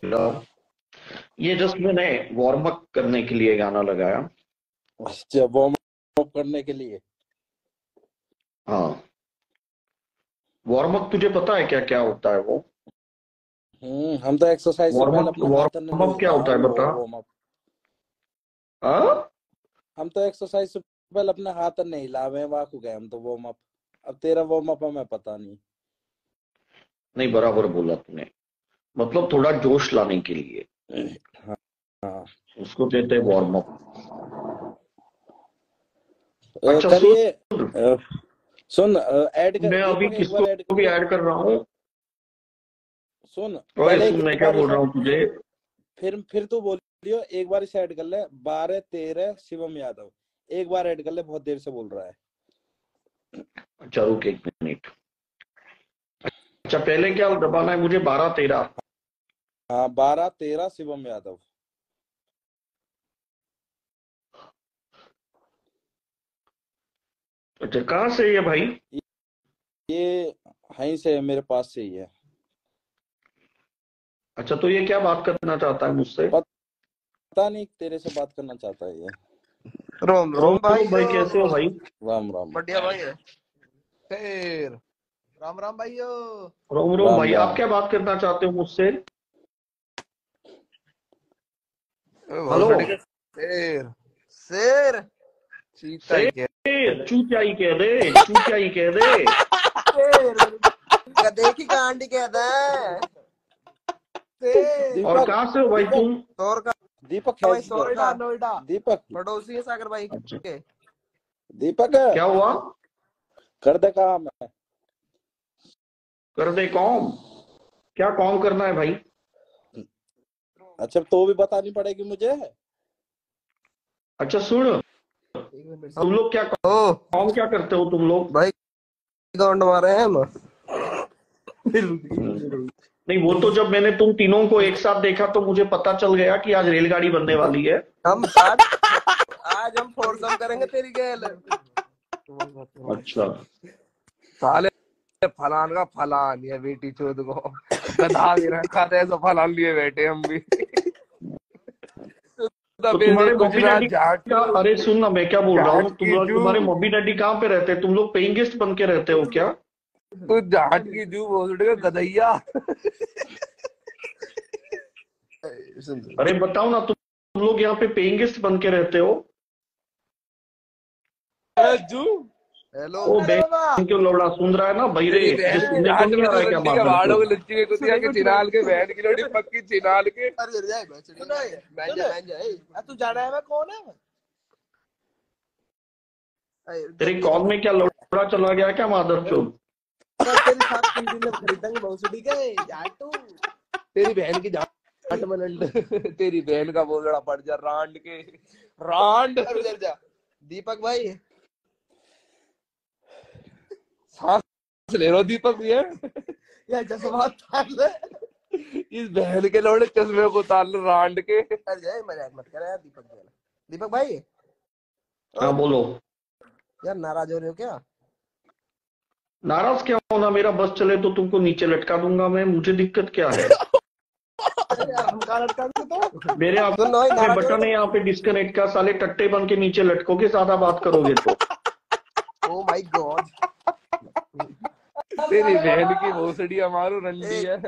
ये जस्ट मैंने warm up करने के लिए गाना लगाया। अच्छा, वार्म अप करने के लिए। हाँ, वार्म अप तुझे पता है क्या क्या होता है वो? हम तो एक्सरसाइज से पहले अपना हाथ नहीं वार्म अप क्या हिला होता है बता? Warm up. हाँ, हम तो एक्सरसाइज से पहले अपने हाथ नहीं हिलावे वाकू गए हम तो वार्म अप। अब तेरा वार्म अप हमें पता नहीं। नहीं बराबर बोला तूने, मतलब थोड़ा जोश लाने के लिए हाँ हाँ। उसको कहते हैं वार्म अप। अच्छा करिए। सुन, सुन ऐड कर मैं अभी दीपक, एक बार ऐड किसको भी करिए। ऐड कर रहा हूँ। सुन ओए पहले सुन, मैं एक क्या बार बोल रहा हूँ तुझे। फिर तू बोलियो एक बार इसे ऐड कर ले। 12-13 शिवम यादव। एक बार ऐड कर ले, बहुत देर से बोल रहा है। अच्छा रुक एक मिनट। अच्छा पहले क्या दबाना है मुझे? 12-13। हाँ, 12-13 शिवम यादव। अच्छा कहाँ से है ये भाई? ये यहीं से है, मेरे पास से ही है। अच्छा तो ये क्या बात करना चाहता है मुझसे? पता नहीं, तेरे से बात करना चाहता है ये। रोम रोम रोम भाई भाई कैसे हो भाई? राम राम। बढ़िया भाई है। फिर राम राम भाइयो। रोम रोम राम भाई, आप राम। क्या बात करना चाहते हो मुझसे? बहुत हेलो। बढ़िया। शेर शेर चीता ही कह शेर दे। चूतियाई कह दे, चूतियाई कह दे। शेर गधे की कांडी कहता है। शेर और दीपक कहाँ से हो भाई तुम? तोर का दीपक भाई खींच दो। नोएडा नोएडा दीपक पड़ोसी है सागर भाई अच्छा के। दीपक क्या हुआ? कर दे काम है। कर दे कॉम? क्या कॉम करना है भाई? अच्छा, तो भी बतानी पड़ेगी मुझे। अच्छा सुन, तुम लोग क्या ओ कॉम क्या करते हो तुम लोग? भाई गांड मारे हैं हम। नहीं वो तो जब मैंने तुम तीनों को एक साथ देखा तो मुझे पता चल गया कि आज रेलगाड़ी बनने वाली है। हम आज हम फोरसम करेंगे तेरी गैल। अच्छा साले फलान का फलान ये बेटी चोद को गधा भी रखा था, ऐसा फलान लिए बैठे हम भी। तो तुम्हारे मम्मी गुजरात डैडी का, झाटू अरे सुन ना मैं क्या बोल रहा झाट हूँ, की जू तुम्हारे मम्मी डैडी कहाँ पे रहते हैं? तुम लोग पेइंग गेस्ट बन के रहते हो क्या? तू झाट की जू बोल रहे गधैया। अरे बताओ ना, तुम लोग यहाँ पे पेइंग गेस्ट बन के रहते हो? जू हेलो ओ बहन क्यों लौड़ा सुन रहा है ना बहिरे? तेरी तुझे बहन की सुनने को झाट नहीं में आ तू रहा है क्या रंडी के मादर भाड़ों चोद? के लच्ची के कुतिया के चिनाल के बहन की लोड़ी पक्की चिनाल के। तू जाना है मैं कौन है? तेरे कॉल में क्या लौड़ा चला गया क्या मादर चोद? तेरी साथ खरीदेंगे भोसड़ी के झाटू। तेरी बहन की झाट में लंड तेरी बहन का बोलड़ा पड़ जा रांड के रांड। उधर जा दीपक भाई सांस ले रो दीपक भी है या चश्मा उतार ले। इस बहन के लोड़े चश्मे को उतार लो रांड के। अरे जाए मजाक मत कर यार दीपक भाई। दीपक भाई हाँ बोलो। यार नाराज हो रहे हो क्या? नाराज क्या होना, मेरा बस चले तो तुमको नीचे लटका दूंगा मैं, मुझे दिक्कत क्या है? यार हम कहाँ लटका तो मेरे आप सुन भाई पे नाराज हो बटन है रहे यहाँ पे डिस्कनेक्ट का, साले टट्टे बन के नीचे लटकोगे ज्यादा बात करोगे तो। हो। ओ माय गॉड तेरी बहन की भोसड़ी हमारो रंडी है।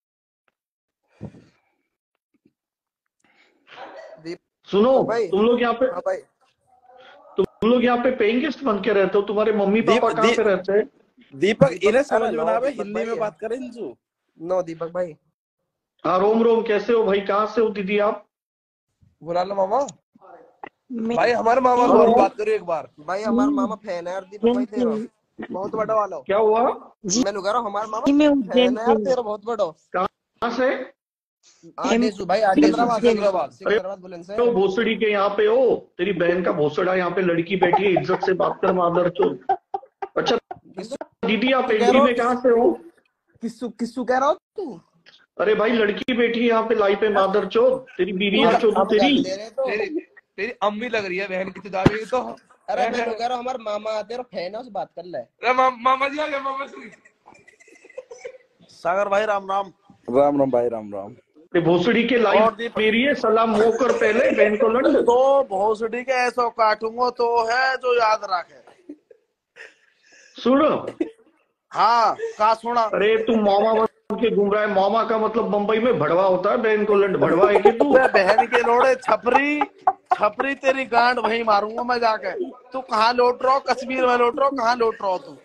सुनो, भाई तुम लोग यहाँ पे हाँ भाई तुम लोग यहाँ पे पेइंग गेस्ट बन के रहते हो, तुम्हारे मम्मी दीप पापा कहाँ पे दीप रहते हैं? दीपक इन्हें अरे समझ में नो ना आवे, दीपक हिंदी भाई में बात करें इनसे। नो दीपक भाई हाँ रोम रोम, कैसे हो भाई? कहाँ से हो दीदी आप? बुला लो मामा। भाई हमारे मामा हेलो, से बात करो एक बार। भाई हमारा मामा फैन है यार दीपक भाई तेरा बहुत बड़ा वाला। क्या हुआ? मैं कह रहा हूँ हमारा मामा फैन है यार तेरा बहुत बड़ा। कहाँ से? देसू भाई सिकंदराबाद सिकंदराबाद अरे सिकंदराबाद बुलंद से। वो भोसड़ी के यहाँ पे हो? तेरी बहन का भोसड़ा यहाँ पे लड़की बैठी है, इज्जत से बात कर मादर चोद। अच्छा दीदी आप किसू कह एंट्री रहा में कहाँ से हो? किसू किसू कह रहा हो तू? अरे भाई लड़की बैठी है यहाँ पे लाई पे मादर चोद, तेरी बीवी है चोदू हम तेरी। गाली दे रहे हैं तो तेरी अम्मी लग रही है बहन की चुदावी तो। अरे मैं कह रहा हूँ हमारा मामा तेरा फैन है उससे बात कर ले। अरे मामा जी आ गए मामा जी। सागर भाई राम राम। राम राम भाई, राम राम। ते भोसड़ी के लाइव और दीपक मेरी है, सलाम मुंह कर पहले बहन को लंड। तो भोसड़ी के ऐसा काटूंगा तो है जो याद रखे। सुन, हाँ का सुना। अरे तू मामा बन के घूम रहा है। मामा का मतलब बंबई में भड़वा होता है, बहन को लंड भड़वा है कि तू? बहन के लोड़े छपरी छपरी तेरी गांड वहीं मारूंगा मैं जाके। तू कहाँ लौट रहा हो? कश्मीर में लौट रहा हो? कहाँ लौट रहा हो तू?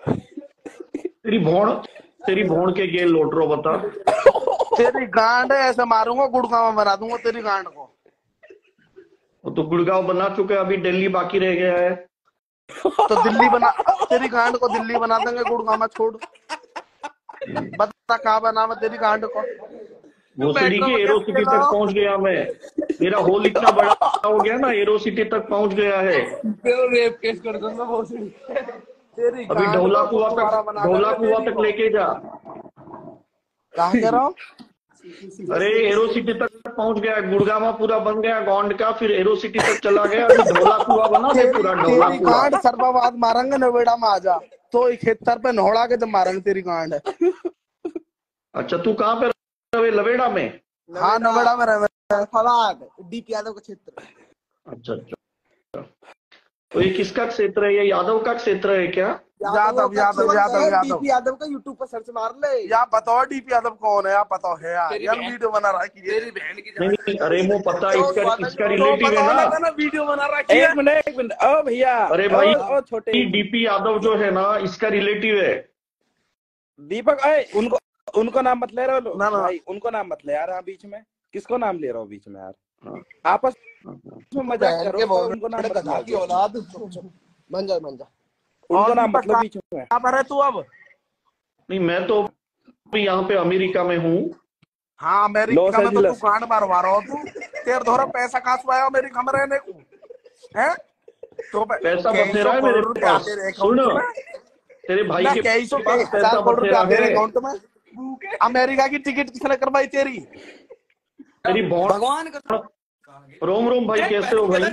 तेरी भोण के गेल लौट रहा बता। तेरी गांड है ऐसे मारूंगा, गुड़गांव में बना दूंगा तेरी गांड को। वो तो गुड़गांव बना चुके, अभी दिल्ली बाकी रह गया है। तो दिल्ली बना, तेरी गांड को दिल्ली बना देंगे, गुड़गांव में छोड़। बता कहाँ बना मैं तेरी गांड को? भोसड़ी के एरो सिटी तक पहुंच गया मैं। मेरा होल इतना बड़ा हो गया ना, एरो सिटी तक पहुंच गया है। रेप केस कर दूंगा भोसड़ी। तेरी अभी ढोला कुआ तक लेके जा। कहाँ कह रहा हूँ? अरे एरो सिटी तक पहुंच गया, गुड़गामा पूरा बन गया गौंड का, फिर एरो सिटी तक चला गया। अभी ढोला कुआ बना दे पूरा ढोला तेरी कुआ। गांड सर्वाबाद मारेंगे, नोएडा में आजा तो 71 पे नोड़ा के जब मारेंगे तेरी गांड है। अच्छा तू कहाँ पे रहे? लवेड़ा में? हाँ नोएडा में रहे, फवाद डीपी यादव का क्षेत्र। अच्छा अच्छा, तो ये किसका क्षेत्र है? ये यादव का क्षेत्र है क्या? यादव यादव यादव यादव डीपी यादव का यूट्यूब पर सर्च मार ले। या बताओ डीपी यादव कौन है? या पता है यार वीडियो बना रहा है कि तेरी बहन की नहीं, अरे वो पता है, इसका रिलेटिव है ना। वीडियो बना रहा है। एक मिनट ओ भैया। अरे भाई ओ छोटे डीपी यादव जो है ना, इसका रिलेटिव है। दीपक, उनको उनको नाम मत ले रहे हो ना। भाई, उनको नाम मत ले यार। हाँ बीच में किसको नाम ले रहा हो बीच में यार? हाँ। आपस में मजाक करो तो उनको नाम मत लो। की औलाद बन जा उनको नाम मत लो बीच में। कहाँ पर है तू अब? नहीं, मैं तो यहाँ पे अमेरिका में हूँ। हाँ अमेरिका में तो तू गांड मारवा रहा हो तू। तेरे धोरा पैसा कहाँ से आया अमेरिका में रहने को? हैं? तो पैसा बतेरा है मेरे पास। सुन, तेरे भाई के पास पैसा बतेरा है। अकाउंट में अमेरिका की टिकट किसने करवाई तेरी? तेरी भगवान का रोम रोम भाई, कैसे हो भाई?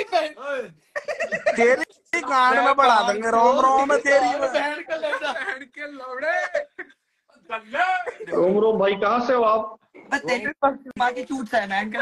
तेरी गांड में बढ़ा देंगे रोम रोम में तेरी। रोम रोम भाई, कहाँ से हो आप? माँ की चूट है मैं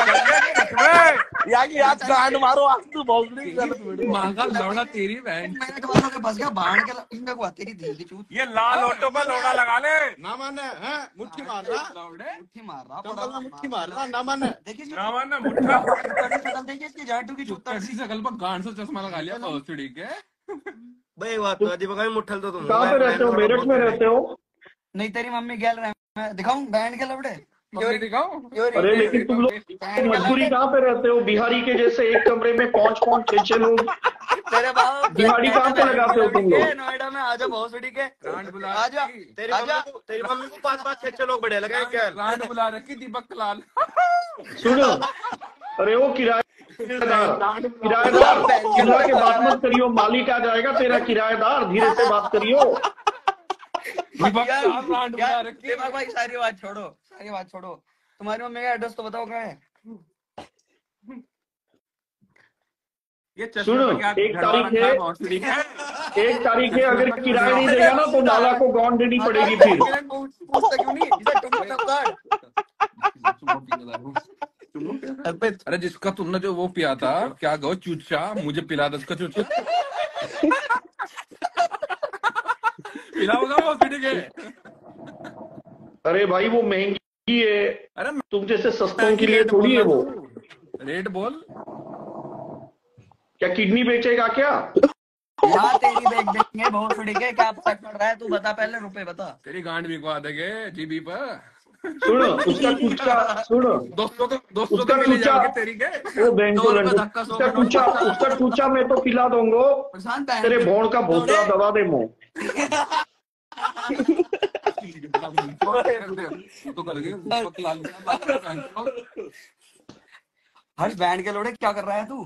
आज गांड मारो, आज तू भोसड़ी माँ का लौड़ा तेरी बहन। मैंने कहा था बस गया बाहर के हुआ तेरी दिल की चूत। ये लाल ऑटो पर लौड़ा लगा ले। ना माने है, मुट्ठी मार रहा, मुट्ठी मार रहा चंपल में मुट्ठी मार रहा, ना माने। देखिए ना मानना मुट्ठा। शकल देखिए इसकी जाटू की चूत। ऐसी शकल पर गांड से चश्मा लगा लिया भोसड़ी के। भाई बात तो दीपक भाई मुट्ठल तो तुम कहाँ पे रहते हो? मेरठ में रहते हो? नहीं तेरी मम्मी गैल रहे मैं दिखाऊं बैंड के लवड़े। दिखाओ। अरे लेकिन तुम लोग मजबूरी कहाँ पे रहते हो? बिहारी के जैसे एक कमरे में 5-5 6-6 लोग। तेरे बाबा दिहाड़ी कहाँ पे लगाते हो तुम लोग? नोएडा में आजा भोसड़ी के गांड बुला आजा तेरी मम्मी को 5-5 6-6 लोग बढ़िया लगे क्या? गांड बुला रखी दीपक लाल। सुनो, अरे वो किराएदार चिल्ला के बात मत करियो, मालिक आ जाएगा तेरा किराएदार, धीरे से बात करियो। दीपक लाल गांड बुला रखी। दिमाग भाई सारी बात छोड़ो। तुम्हारी मम्मी का एड्रेस तो बताओ कहाँ है? ये सुनो, एक तारीख है, अगर किराया नहीं देगा ना तो नाला को गौंड देनी पड़ेगी फिर। पूछता क्यों नहीं? इसे तुम अरे जिसका तुमने जो वो पिया था, क्या गो चूचा, मुझे पिला दो उसका चूचा। पिलाओगा भोसड़ी के? अरे भाई वो महंगी है, अरे तुम जैसे सस्तों के लिए थोड़ी है वो। रेट बोल। क्या किडनी बेचेगा क्या? यहाँ तेरी बेच देंगे भोसड़ी के। क्या पता कर रहा है तू? बता पहले, रुपए बता। तेरी गांड भी को देंगे जीबी पर। सुनो, उसका चूचा, सुनो, दोस्तों उसका के मिले चूचा, जाओगे तेरी के। वो बैंक को उसका चूचा मैं तो पिला दूंगा। तेरे भोण का भोसड़ा दबा दे मुंह। तो कर गए हर्ष बैंड के लोड़े क्या कर रहा है तू?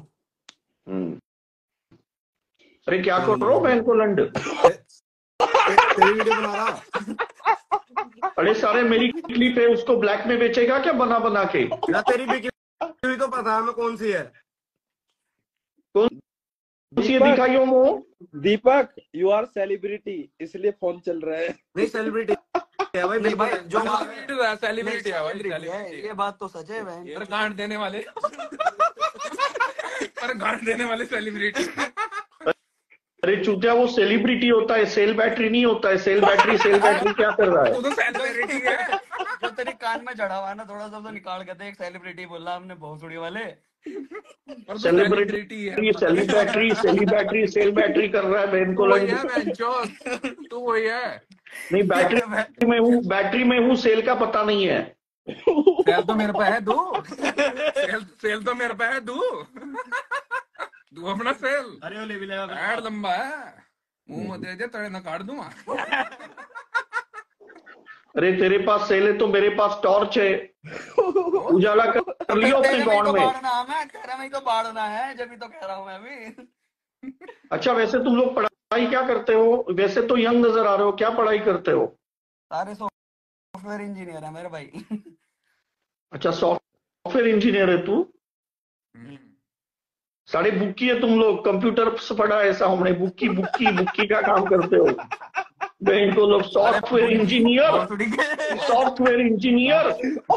अरे क्या कर रहा हो बहन को लंड? तेरी वीडियो बना रहा। अरे सारे मेरी क्लिप है, उसको ब्लैक में बेचेगा क्या बना बना के? ना तेरी बिकी हुई तो पता है हमें कौन सी है। कौन सी दिखाइयो वो। दीपक यू आर सेलिब्रिटी, इसलिए फोन चल रहा है। नहीं सेलिब्रिटी है भाई, नहीं भाई, बिल्कुल जो सेलिब्रिटी है भाई, है, सेलिब्रिटी ये बात तो सच है बहन। पर गांड देने वाले पर गांड देने वाले सेलिब्रिटी। अरे चूतिया, वो सेलिब्रिटी होता है, सेल बैटरी नहीं होता है। सेल बैटरी क्या कर रहा है? वो तो सेलिब्रिटी है। जो तेरे कान में चढ़ा हुआ है ना, थोड़ा सा तो निकाल के दे। एक सेलिब्रिटी बोला हमने भोसड़ी वाले। पर तो सेलिब्रिटी है। सेल बैटरी कर रहा है बहन को तू वही लंड। है बेंचोस, तू वही है। नहीं, बैटरी में हूँ, सेल का पता नहीं है। सेल तो मेरे पे है, दू सेल तो मेरे पे है, दू अपना सेल। अरे वो ले भी लेगा। पैर लंबा है, मुंह में दे दे तड़े ना काट दूंगा। अरे तेरे पास सेल है तो मेरे पास टॉर्च है, उजाला कर लियो अपने गॉन में। तेरा में तो बाढ़ना है, जब भी तो कह रहा हूँ मैं भी। अच्छा, वैसे तुम लोग पढ़ाई क्या करते हो? वैसे तो यंग नजर आ रहे हो, क्या पढ़ाई करते हो? सारे सॉफ्टवेयर इंजीनियर है मेरे भाई। अच्छा, सॉफ्टवेयर इंजीनियर है तू? साढ़े बुक्की है तुम लोग, कंप्यूटर से पढ़ा है ऐसा हमने। बुक्की का काम करते हो बहन को लोग। सॉफ्टवेयर इंजीनियर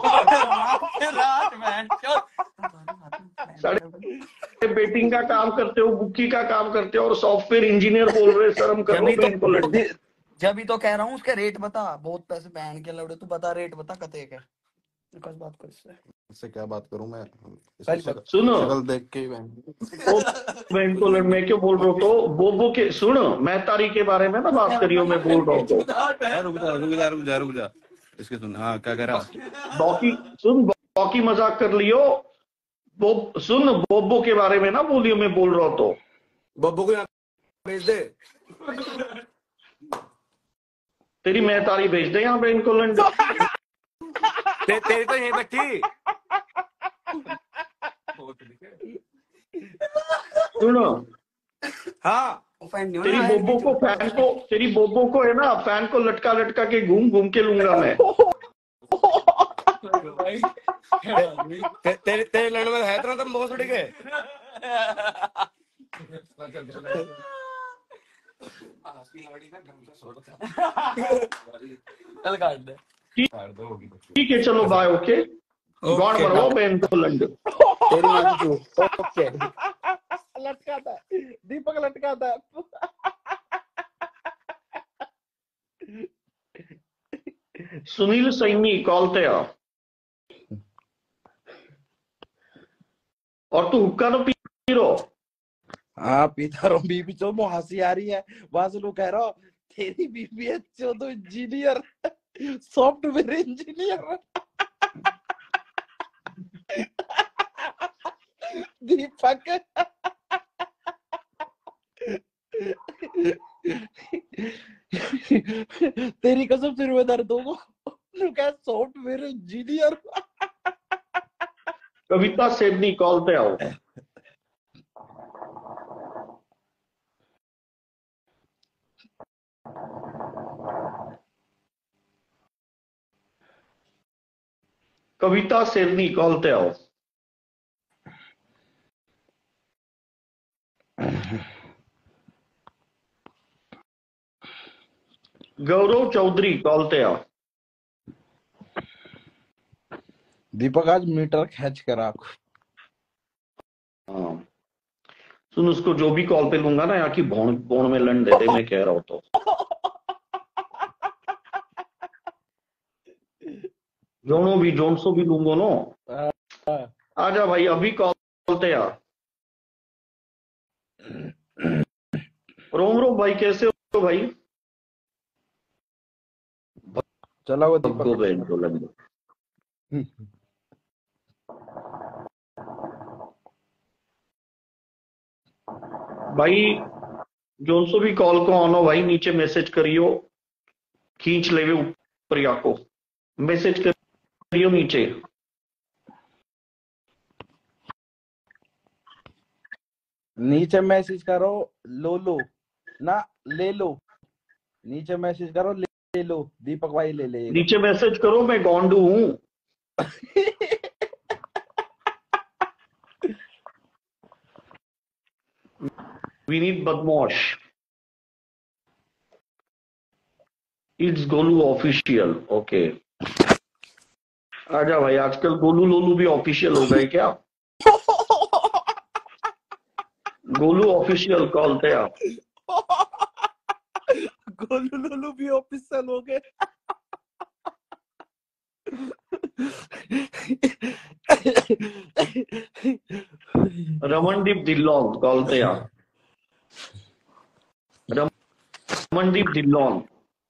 साढ़े बेटिंग का काम करते हो, बुक्की का काम करते हो, और सॉफ्टवेयर इंजीनियर बोल रहे। शर्म करो बहन को लड़के। जब भी तो कह रहा हूँ उसके रेट बता। बहुत पैसे पहन के लौड़े, तू बता रेट बता कते के। बात कर इससे क्या बात करूं मैं? सुनो, शक्ल देख के बहन को लड़, मैं क्यों बोल रहा हूँ तो बोबो के। सुनो, मैं तारी के बारे में ना बात करियो, मैं बोल रहा हूँ तो। रुक जा इसके सुन। हाँ, क्या कह रहा? बाकी मजाक कर लियो। सुन, बोबो के बारे में ना बोलियो, मैं बोल रहा हूँ तो। बब्बू को यहाँ भेज दे। तेरी मैं तारी भेज दे यहाँ बहन को लंड। तेरी तो यहीं तक थी। सुनो, हाँ, तेरी बोबो को है ना, फैन को लटका के घूम के लूंगा मैं। तेरे लड़ने में है तुम बहुत उड़ गए। चल काट दे। ठीक है, चलो बाय। ओके, गॉड बनाओ बहन को लंड। तेरी ओके। लटकाता है दीपक, लटकाता है। सुनील सैनी कॉल तया। और तू हुक्का तो पी रो? हाँ पीता रहो। बीबी चो मो हंसी आ रही है। वहां से लोग कह रहा तेरी बीबी है चो तो इंजीनियर, सॉफ्टवेयर इंजीनियर। दीपक तेरी कसम सिर में दर्द होगा। क्या सॉफ्टवेयर इंजीनियर? कविता सेबनी कॉल पे आओ। कविता सेबनी कॉल पे आओ। गौरव चौधरी कॉल पे आओ। दीपक आज मीटर खींच कर आंख। हाँ सुन, उसको जो भी कॉल पे लूंगा ना, यहाँ की भोण में लंड दे दे, मैं कह रहा हूँ तो। जोनसो भी लूंगो नो। आजा भाई, अभी कॉल पे आ। रोम भाई, कैसे हो भाई? चला वो दीपक बहन को लंड। भाई जोनसो भी कॉल को आनो भाई, नीचे मैसेज करियो, खींच लेवे ऊपर याको। मैसेज करियो नीचे। नीचे मैसेज करो। लो ना, ले लो। नीचे मैसेज करो, ले लो। दीपक भाई ले ले। नीचे मैसेज करो, मैं गोंडू हूँ। विनीत बदमाश, इट्स गोलू ऑफिशियल। ओके, आजा भाई, आजकल गोलू लोलू भी ऑफिशियल हो गए क्या? गोलू ऑफिशियल कॉल थे आप। गोलू लोलू भी ऑफिशियल हो गए। रमनदीप ढिल्लोन कॉल थे आप। रमनदीप ढिल्लोन,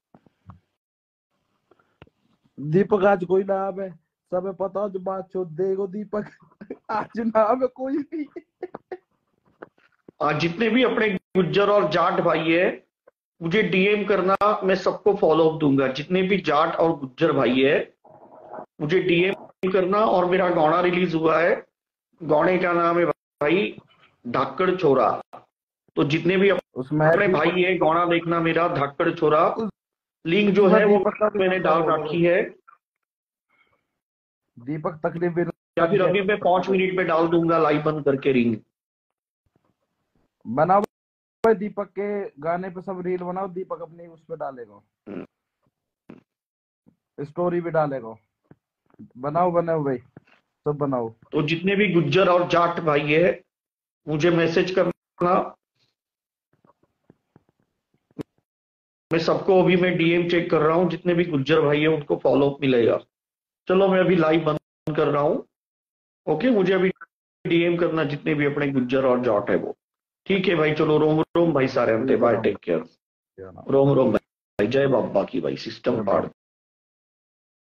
दीपक आज कोई नाम है, सब पता जो बात चो देगो दीपक। आज नाम है कोई नहीं। आज जितने भी अपने गुज्जर और जाट भाई है, मुझे डीएम करना, मैं सबको फॉलो अप दूंगा। जितने भी जाट और गुज्जर भाई है, मुझे डीएम करना। और मेरा गाना रिलीज हुआ है, गाने का नाम है भाई धाकड़ छोरा। तो जितने भी उसमें अपने भाई है, गाना देखना मेरा धाकड़ छोरा। लिंक जो है वो मैंने डाल रखी है, दीपक तकरीबन, या फिर अभी मैं 5 मिनट में डाल दूंगा लाइव बंद करके रिंग। बनाओ दीपक के गाने पे सब रील बनाओ, दीपक अपनी उस पे डालेगा, स्टोरी भी डालेगा। बनाओ भाई, सब बनाओ। तो जितने भी गुज्जर और जाट भाई है, मुझे मैसेज करना। मैं सबको अभी मैं डीएम चेक कर रहा हूँ, जितने भी गुज्जर भाई है उनको फॉलो अप मिलेगा। चलो मैं अभी लाइव बंद कर रहा हूँ। ओके, मुझे अभी डीएम करना जितने भी अपने गुज्जर और जाट है वो। ठीक है भाई, चलो रोम रोम भाई सारे, बाय, टेक केयर। रोम रोम भाई, जय बाबा की भाई, सिस्टम पाड़।